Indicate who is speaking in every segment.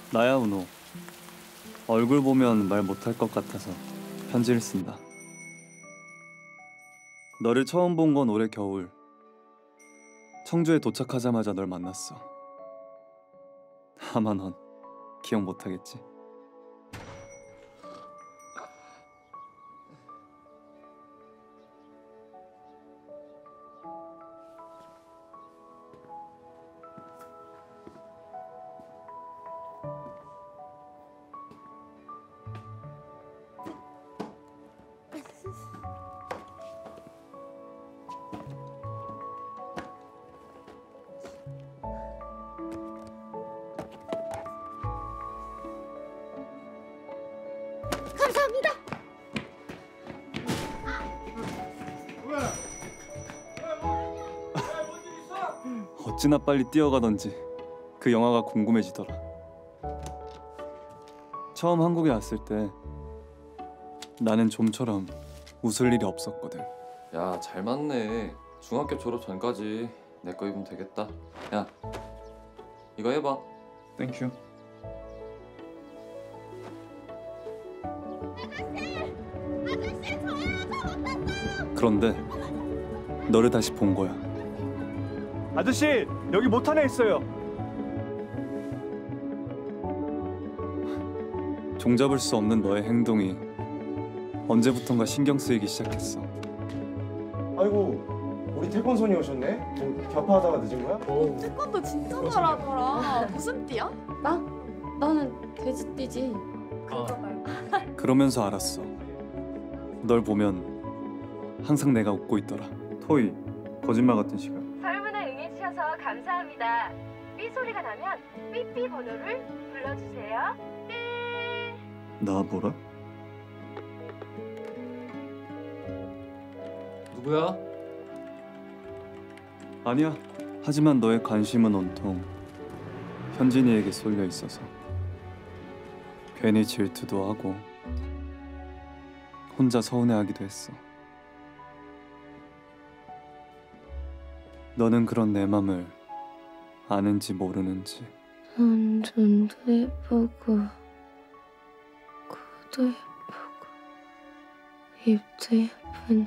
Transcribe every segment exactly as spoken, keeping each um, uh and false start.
Speaker 1: 나야 은호. 얼굴 보면 말 못할 것 같아서 편지를 쓴다. 너를 처음 본 건 올해 겨울. 청주에 도착하자마자 널 만났어. 아마 넌 기억 못하겠지.
Speaker 2: 감사합니다.
Speaker 1: 어찌나 빨리 뛰어가던지 그 영화가 궁금해지더라. 처음 한국에 왔을 때 나는 좀처럼 웃을 일이 없었거든.
Speaker 3: 야, 잘 맞네. 중학교 졸업 전까지 내 거 입으면 되겠다. 야, 이거 해봐.
Speaker 1: 땡큐. 그런데 너를 다시 본 거야.
Speaker 4: 아저씨, 여기 못하네 있어요.
Speaker 1: 종잡을 수 없는 너의 행동이 언제부턴가 신경 쓰이기 시작했어.
Speaker 5: 아이고, 우리 태권손이 오셨네? 뭐 격파하다가 늦은 거야?
Speaker 2: 태권도 진짜 잘하더라. 무슨 띠야?
Speaker 6: 나? 나는 돼지띠지.
Speaker 1: 그러면서 알았어. 널 보면 항상 내가 웃고 있더라. 토이, 거짓말 같은 시간.
Speaker 7: 설문에 응해주셔서 감사합니다. 삐 소리가 나면 삐삐 번호를 불러주세요. 삐.
Speaker 1: 나 뭐라?
Speaker 3: 누구야?
Speaker 1: 아니야. 하지만 너의 관심은 온통 현진이에게 쏠려 있어서 괜히 질투도 하고 혼자 서운해하기도 했어. 너는 그런 내 맘을 아는지 모르는지.
Speaker 6: 넌 눈도 예쁘고 코도 예쁘고 입도 예쁘네.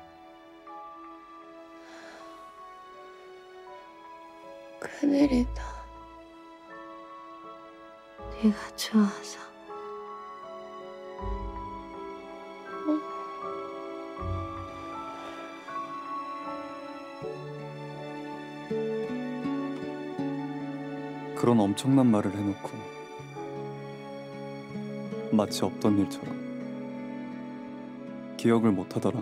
Speaker 6: 큰일이다. 네가 좋아서.
Speaker 1: 그런 엄청난 말을 해놓고 마치 없던 일처럼 기억을 못하더라.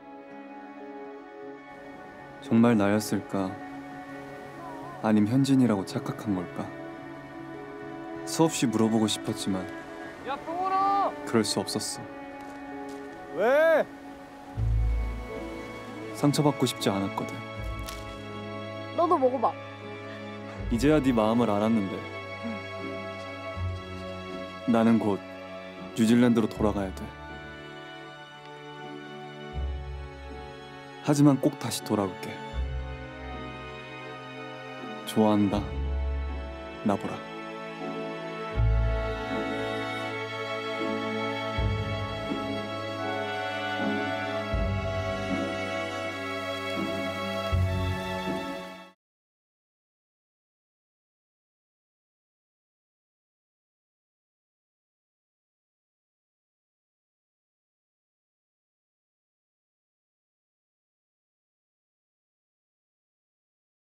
Speaker 1: 정말 나였을까? 아님 현진이라고 착각한 걸까? 수없이 물어보고 싶었지만
Speaker 4: 야, 뽕으로!
Speaker 1: 그럴 수 없었어.
Speaker 4: 왜?
Speaker 1: 상처받고 싶지 않았거든.
Speaker 2: 너도 먹어봐.
Speaker 1: 이제야 네 마음을 알았는데 나는 곧 뉴질랜드로 돌아가야 돼. 하지만 꼭 다시 돌아올게. 좋아한다, 나보라.